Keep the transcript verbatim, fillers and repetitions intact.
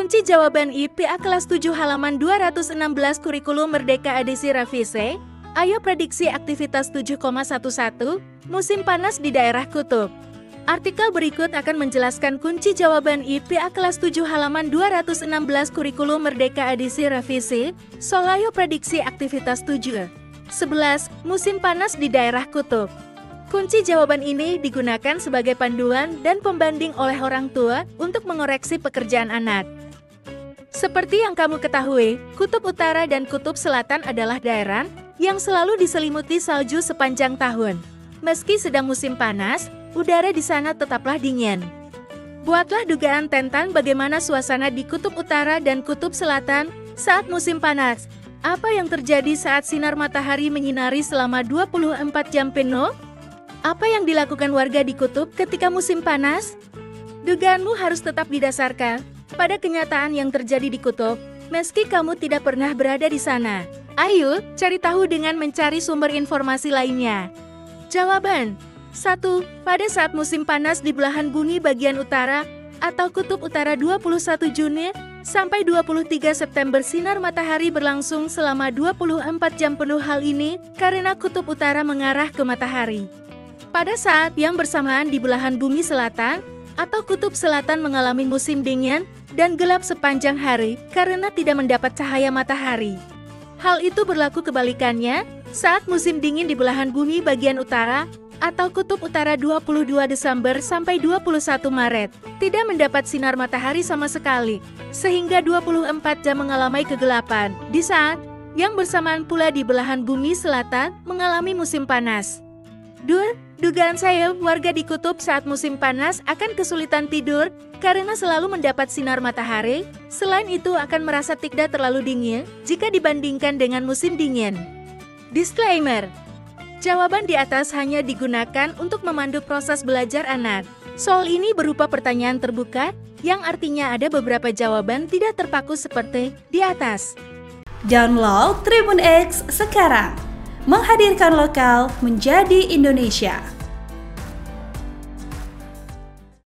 Kunci jawaban I P A kelas tujuh halaman dua ratus enam belas Kurikulum Merdeka edisi revisi. Ayo prediksi aktivitas tujuh koma sebelas musim panas di daerah kutub. Artikel berikut akan menjelaskan kunci jawaban I P A kelas tujuh halaman dua ratus enam belas Kurikulum Merdeka edisi revisi. Solayo prediksi aktivitas tujuh sebelas musim panas di daerah kutub. Kunci jawaban ini digunakan sebagai panduan dan pembanding oleh orang tua untuk mengoreksi pekerjaan anak. Seperti yang kamu ketahui, Kutub Utara dan Kutub Selatan adalah daerah yang selalu diselimuti salju sepanjang tahun. Meski sedang musim panas, udara di sana tetaplah dingin. Buatlah dugaan tentang bagaimana suasana di Kutub Utara dan Kutub Selatan saat musim panas. Apa yang terjadi saat sinar matahari menyinari selama dua puluh empat jam penuh? Apa yang dilakukan warga di kutub ketika musim panas? Dugaanmu harus tetap didasarkan pada kenyataan yang terjadi di kutub, meski kamu tidak pernah berada di sana. Ayo, cari tahu dengan mencari sumber informasi lainnya. Jawaban satu. Pada saat musim panas di belahan bumi bagian utara atau Kutub Utara dua puluh satu Juni sampai dua puluh tiga September sinar matahari berlangsung selama dua puluh empat jam penuh. Hal ini karena Kutub Utara mengarah ke matahari. Pada saat yang bersamaan di belahan bumi selatan atau Kutub Selatan mengalami musim dingin dan gelap sepanjang hari karena tidak mendapat cahaya matahari. Hal itu berlaku kebalikannya saat musim dingin di belahan bumi bagian utara atau Kutub Utara dua puluh dua Desember sampai dua puluh satu Maret tidak mendapat sinar matahari sama sekali, sehingga dua puluh empat jam mengalami kegelapan. Di saat yang bersamaan pula di belahan bumi selatan mengalami musim panas. Dua. Dugaan saya, warga di kutub saat musim panas akan kesulitan tidur karena selalu mendapat sinar matahari. Selain itu akan merasa tidak terlalu dingin jika dibandingkan dengan musim dingin. Disclaimer: jawaban di atas hanya digunakan untuk memandu proses belajar anak. Soal ini berupa pertanyaan terbuka, yang artinya ada beberapa jawaban tidak terpaku seperti di atas. Download Tribun X sekarang. Menghadirkan lokal menjadi Indonesia.